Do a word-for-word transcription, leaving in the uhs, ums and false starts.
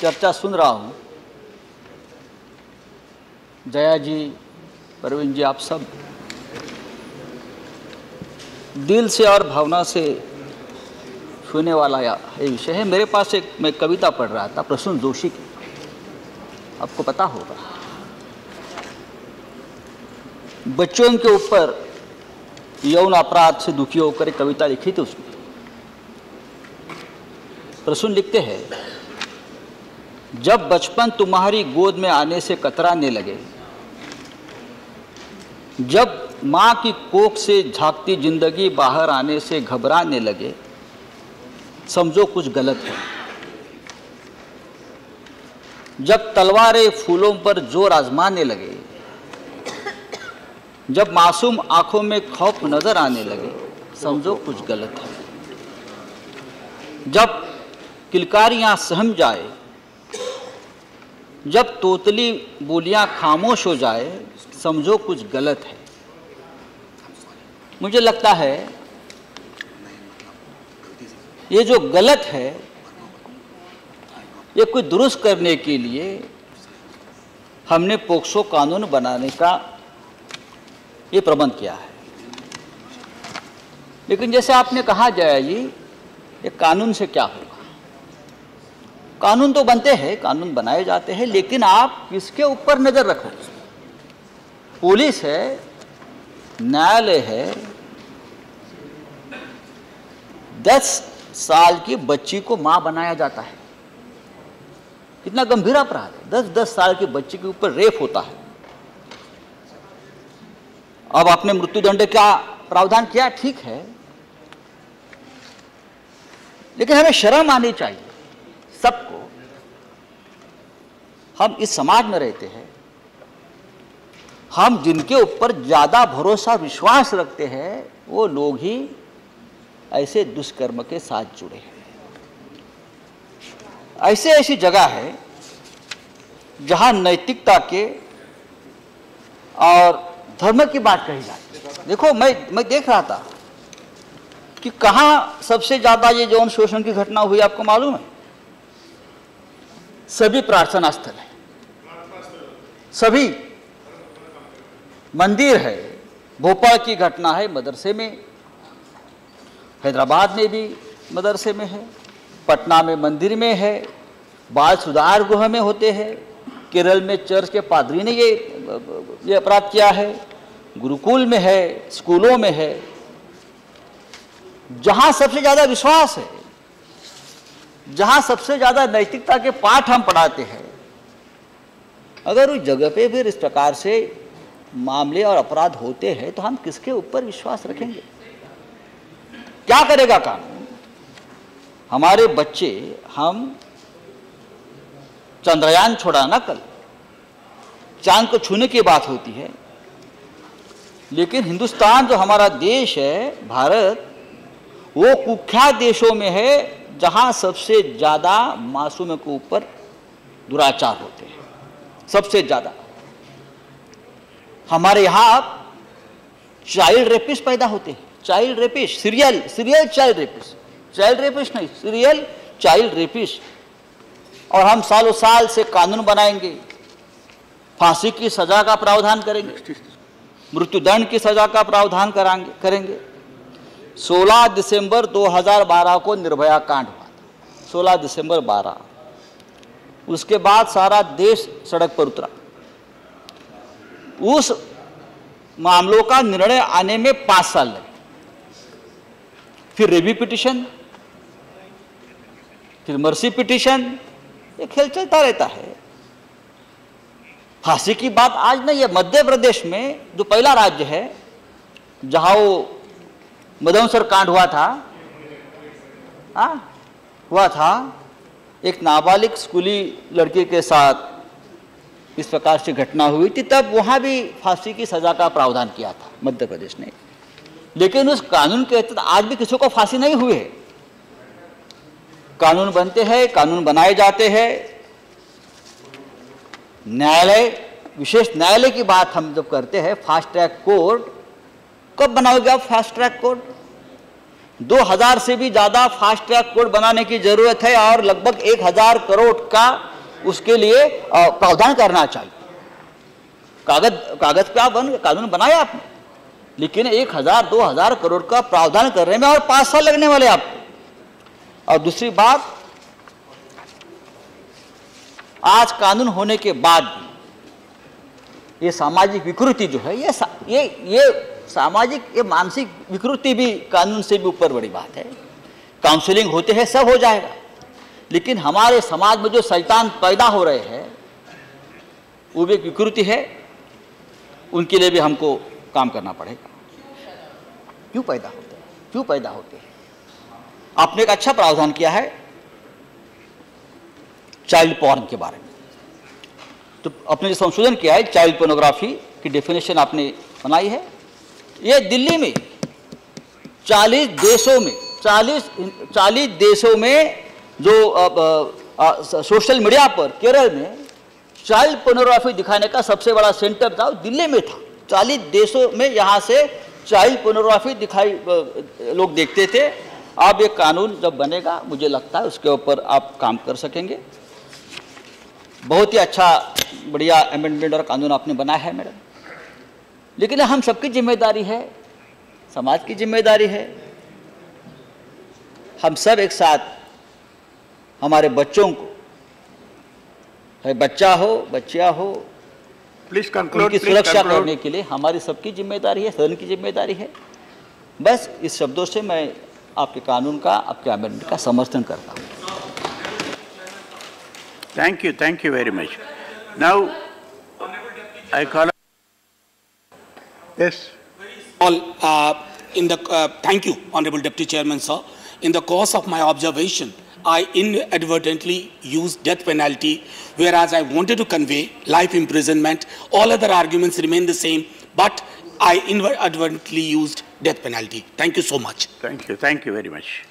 चर्चा सुन रहा हूँ, जया जी, परवीन जी, आप सब दिल से और भावना से छूने वाला ये विषय है। मेरे पास एक मैं कविता पढ़ रहा था प्रसून जोशी की, आपको पता होगा। बच्चों के ऊपर यौन अपराध से दुखी होकर एक कविता लिखी थी उसने। प्रसून लिखते हैं, जब बचपन तुम्हारी गोद में आने से कतराने लगे, जब माँ की कोख से झांकती जिंदगी बाहर आने से घबराने लगे, समझो कुछ गलत है। जब तलवारें फूलों पर जोर आजमाने लगे, जब मासूम आंखों में खौफ नजर आने लगे, समझो कुछ गलत है। जब किलकारियां सहम जाए, जब तोतली बोलियां खामोश हो जाए, समझो कुछ गलत है। मुझे लगता है ये जो गलत है, ये कोई दुरुस्त करने के लिए हमने पोक्सो कानून बनाने का ये प्रबंध किया है। लेकिन जैसे आपने कहा जया जी, ये कानून से क्या होगा? कानून तो बनते हैं, कानून बनाए जाते हैं, लेकिन आप किसके ऊपर नजर रखोगे? पुलिस है, न्यायालय है। दस साल की बच्ची को मां बनाया जाता है, कितना गंभीर अपराध है। दस दस साल की बच्ची के ऊपर रेप होता है। अब आपने मृत्युदंड का प्रावधान किया, ठीक है, लेकिन हमें शर्म आनी चाहिए सबको। हम इस समाज में रहते हैं, हम जिनके ऊपर ज्यादा भरोसा विश्वास रखते हैं, वो लोग ही ऐसे दुष्कर्म के साथ जुड़े हैं। ऐसे ऐसी जगह है जहां नैतिकता के और धर्म की बात कही जाती है। देखो, मैं मैं देख रहा था कि कहां सबसे ज्यादा ये यौन शोषण की घटना हुई, आपको मालूम है? सभी प्रार्थना स्थल है, सभी मंदिर है। भोपाल की घटना है मदरसे में, हैदराबाद में भी मदरसे में है, पटना में मंदिर में है, बाल सुधार गृह में होते हैं, केरल में चर्च के पादरी ने ये ये अपराध किया है, गुरुकुल में है, स्कूलों में है। जहां सबसे ज्यादा विश्वास है, जहां सबसे ज्यादा नैतिकता के पाठ हम पढ़ाते हैं, अगर उस जगह पे फिर इस प्रकार से मामले और अपराध होते हैं, तो हम किसके ऊपर विश्वास रखेंगे? क्या करेगा कानून? हमारे बच्चे, हम चंद्रयान छोड़ा ना कल, चांद को छूने की बात होती है, लेकिन हिंदुस्तान जो हमारा देश है, भारत, वो कुख्यात देशों में है जहां सबसे ज्यादा मासूमों के ऊपर दुराचार होते हैं, सबसे ज्यादा। हमारे यहां चाइल्ड रेपिस्ट पैदा होते हैं, child rapist, serial serial child rapist, child rapist नहीं, सीरियल चाइल्ड रेपिस्ट। और हम सालों साल से कानून बनाएंगे, फांसी की सजा का प्रावधान करेंगे, मृत्युदंड की सजा का प्रावधान कराएंगे करेंगे सोलह दिसंबर दो हज़ार बारह को निर्भया कांड हुआ था, सोलह दिसंबर बारह। उसके बाद सारा देश सड़क पर उतरा। उस मामलों का निर्णय आने में पांच साल लगे। फिर रिव्यू पिटीशन, फिर मर्सी पिटीशन, ये खेल चलता रहता है। फांसी की बात आज नहीं है। मध्य प्रदेश में जो पहला राज्य है जहां वो मदनसर कांड हुआ था, आ, हुआ था एक नाबालिग स्कूली लड़के के साथ इस प्रकार से घटना हुई थी, तब वहां भी फांसी की सजा का प्रावधान किया था मध्य प्रदेश ने। लेकिन उस कानून के तहत आज भी किसी को फांसी नहीं हुई है। कानून बनते हैं, कानून बनाए जाते हैं। न्यायालय, विशेष न्यायालय की बात हम जब करते हैं, फास्ट ट्रैक कोर्ट कब बनाओगे आप? फास्ट ट्रैक कोर्ट दो हज़ार से भी ज्यादा फास्ट ट्रैक कोर्ट बनाने की जरूरत है और लगभग एक हज़ार करोड़ का उसके लिए प्रावधान करना चाहिए। कागज कागज पे आप बन कानून बनाया आपने, लेकिन एक हजार दो हजार करोड़ का प्रावधान करने में और पांच साल लगने वाले आपको। और दूसरी बात, आज कानून होने के बाद भी ये सामाजिक विकृति जो है, ये ये ये सामाजिक ये मानसिक विकृति भी कानून से भी ऊपर बड़ी बात है। काउंसलिंग होते हैं, सब हो जाएगा, लेकिन हमारे समाज में जो शैतान पैदा हो रहे हैं वो भी एक विकृति है, उनके लिए भी हमको काम करना पड़ेगा। क्यों पैदा होते हैं, क्यों पैदा होते हैं? आपने एक अच्छा प्रावधान किया है चाइल्ड पॉर्न के बारे में, तो आपने जो संशोधन किया है चाइल्ड पोर्नोग्राफी की डेफिनेशन आपने बनाई है। ये दिल्ली में चालीस देशों में चालीस चालीस देशों में जो आ, आ, सोशल मीडिया पर केरल में चाइल्ड पोर्नोग्राफी दिखाने का सबसे बड़ा सेंटर था, दिल्ली में था। चालीस देशों में यहाँ से चाइल्ड पोर्नोग्राफी दिखाई लोग देखते थे। अब ये कानून जब बनेगा, मुझे लगता है उसके ऊपर आप काम कर सकेंगे। बहुत ही अच्छा बढ़िया अमेंडमेंट और कानून आपने बनाया है मैडम, लेकिन हम सबकी जिम्मेदारी है, समाज की जिम्मेदारी है। हम सब एक साथ हमारे बच्चों को, है बच्चा हो बच्चिया हो, प्लीज कंक्लूड, उनकी सुरक्षा करने के लिए हमारी सबकी जिम्मेदारी है, सदन की जिम्मेदारी है। बस इस शब्दों से मैं आपके कानून का, आपके अमेंडमेंट का समर्थन करता हूँ। Thank you, thank you very much. Now I call yes all uh, in the uh, thank you honorable deputy chairman sir. In the course of my observation, I inadvertently used death penalty, whereas I wanted to convey life imprisonment. All other arguments remain the same, but I inadvertently used death penalty. Thank you so much. Thank you, thank you very much.